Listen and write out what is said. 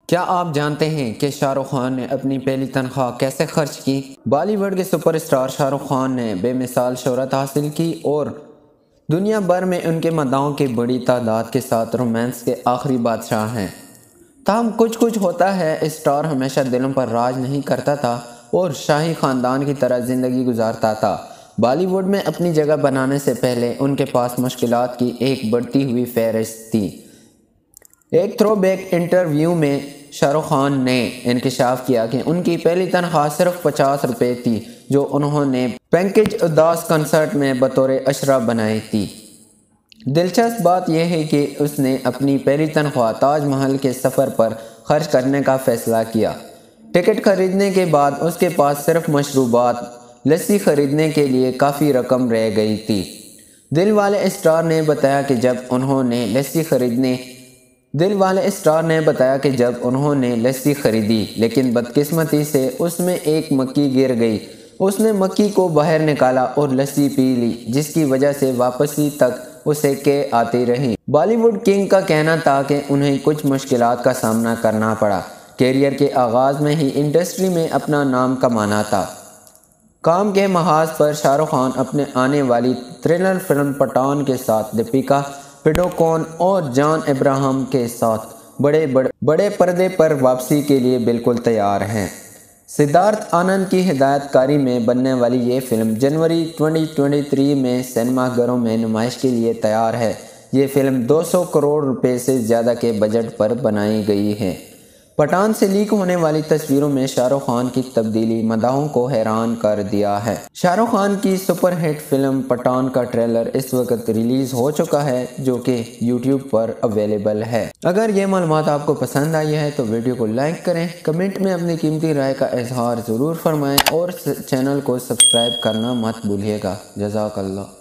کیا آپ جانتے ہیں کہ شاہ رخ خان نے اپنی پہلی تنخواہ کیسے خرچ کی؟ بالی ووڈ کے سپر اسٹار شاہ رخ خان نے بے مثال شہرت حاصل کی اور دنیا بھر میں ان کے مداحوں کی بڑی تعداد کے ساتھ رومانس کے آخری بادشاہ ہیں۔ تاہم کچھ ہوتا ہے، اسٹار ہمیشہ دلوں پر راج نہیں کرتا تھا اور شاہی خاندان کی طرح زندگی گزارتا تھا۔ بالی ووڈ میں اپنی جگہ بنانے سے پہلے ان کے پاس مشکلات کی ایک بڑھتی ہوئی فہرست تھی۔ ایک تھرو بیک انٹرویو میں شاہ رخ خان نے انکشاف کیا کہ ان کی پہلی تنخواہ صرف 50 روپے تھی، جو انہوں نے پینکج اداس کنسرٹ میں بطور اشرا بنائی تھی۔ دلچسپ بات یہ ہے کہ اس نے اپنی پہلی تنخواہ تاج محل کے سفر پر خرچ کرنے کا فیصلہ کیا۔ ٹکٹ خریدنے کے بعد اس کے پاس صرف مشروبات، لسی خریدنے کے لیے کافی رقم رہ گئی تھی۔ دل والے اسٹار نے بتایا کہ جب انہوں نے لسی خریدی لیکن بدقسمتی سے اس میں ایک مکھی گر گئی۔ اس نے مکھی کو باہر نکالا اور لسی پی لی، جس کی وجہ سے واپسی تک اسے کے آتی رہی۔ بالی ووڈ کنگ کا کہنا تھا کہ انہیں کچھ مشکلات کا سامنا کرنا پڑا۔ کیریئر کے آغاز میں ہی انڈسٹری میں اپنا نام کمانا تھا۔ کام کے محاذ پر شاہ رخ خان اپنے آنے والی تھرلر فلم پٹھان کے ساتھ دیپیکا پڈوکون اور جان ابراہم کے ساتھ بڑے پردے پر واپسی کے لیے بالکل تیار ہیں۔ سدھارتھ آنند کی ہدایت کاری میں بننے والی یہ فلم جنوری 2023 میں سنیما گھروں میں نمائش کے لیے تیار ہے۔ یہ فلم 200 کروڑ روپے سے زیادہ کے بجٹ پر بنائی گئی ہے۔ پٹھان سے لیک ہونے والی تصویروں میں شاہ رخ خان کی تبدیلی مداحوں کو حیران کر دیا ہے۔ شاہ رخ خان کی سپر ہٹ فلم پٹھان کا ٹریلر اس وقت ریلیز ہو چکا ہے، جو کہ یوٹیوب پر اویلیبل ہے۔ اگر یہ معلومات آپ کو پسند آئی ہے تو ویڈیو کو لائک کریں، کمنٹ میں اپنی قیمتی رائے کا اظہار ضرور فرمائیں اور چینل کو سبسکرائب کرنا مت بھولیے گا۔ جزاک اللہ۔